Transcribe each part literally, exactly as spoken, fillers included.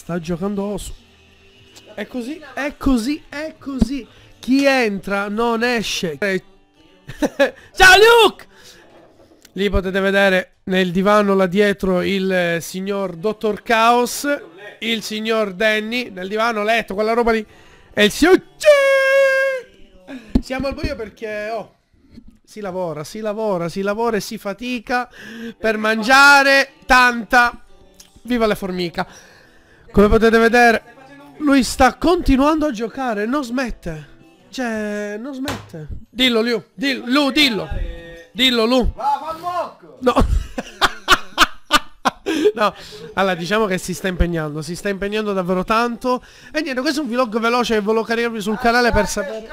sta giocando Osu. È così, è così, è così. Chi entra non esce. Ciao Luke! Lì potete vedere nel divano là dietro il eh, signor Dottor Chaos, il signor Danny, nel divano letto, quella roba lì. E il signor... Siamo al buio perché, oh, si lavora, si lavora, si lavora e si fatica per mangiare tanta. Viva le formica. Come potete vedere, lui sta continuando a giocare, non smette. Cioè, non smette. Dillo, Lu, dillo, Lu, dillo. Dillo, Lu. No. No, allora diciamo che si sta impegnando, si sta impegnando davvero tanto. E niente, questo è un vlog veloce che volevo caricarvi sul canale per sapere.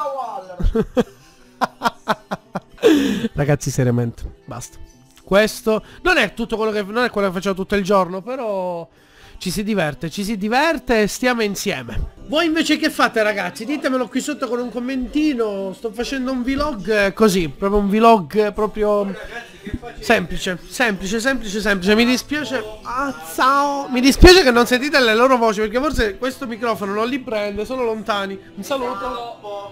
Ragazzi, seriamente, basta. Questo non è tutto quello che non è quello che faccio tutto il giorno, però ci si diverte, ci si diverte e stiamo insieme. Voi invece che fate, ragazzi? Ditemelo qui sotto con un commentino. Sto facendo un vlog così, proprio un vlog proprio semplice, semplice, semplice, semplice. Mi dispiace, ah, ciao. Mi dispiace che non sentite le loro voci, perché forse questo microfono non li prende, sono lontani. Un saluto.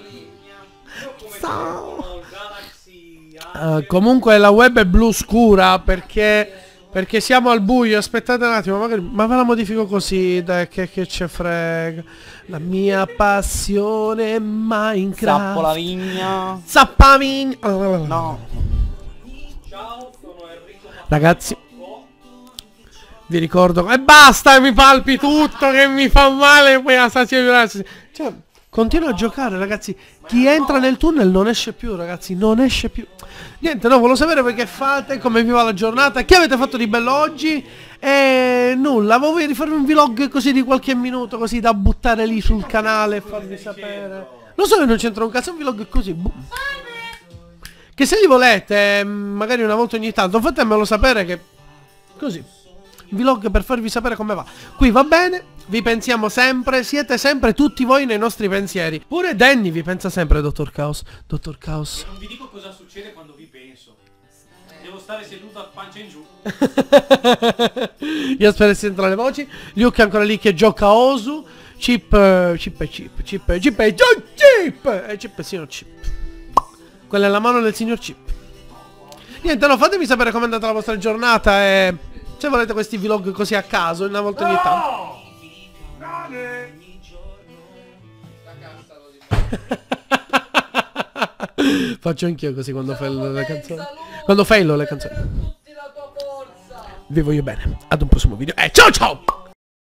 Ciao. Uh, comunque la web è blu scura perché perché siamo al buio. Aspettate un attimo, magari, ma ve la modifico così, dai, che, che ce frega. La mia passione è Minecraft. Zappo la vigna. Zappa vigna. No. Ragazzi, vi ricordo. E basta, mi palpi tutto, che mi fa male. Poi la stazione. Cioè, continua a giocare, ragazzi. Chi entra nel tunnel non esce più, ragazzi. Non esce più. Niente, no, volevo sapere perché fate, come vi va la giornata, che avete fatto di bello oggi. E nulla, avevo voglia di fare un vlog così di qualche minuto, così da buttare lì sul canale e farvi sapere. Lo so che non c'entra un cazzo, è un vlog così. Che se li volete, magari una volta ogni tanto, fatemelo sapere, che così. Vlog per farvi sapere come va. Qui va bene, vi pensiamo sempre, siete sempre tutti voi nei nostri pensieri. Pure Danny vi pensa sempre, Dottor Chaos. Dottor Chaos. Non vi dico cosa succede quando vi penso. Devo stare seduto a pancia in giù. Io spero che sentano le voci. Luke è ancora lì che gioca a Osu. Chip, chip e chip, chip e chip e chip e chip e signor Chip. Quella è la mano del signor Chip. Niente, no, fatemi sapere com'è andata la vostra giornata e se volete questi vlog così a caso, una volta ogni tanto. Faccio anch'io così quando faillo le canzoni. Quando faillo le canzoni. Vi voglio bene. Ad un prossimo video. E ciao ciao!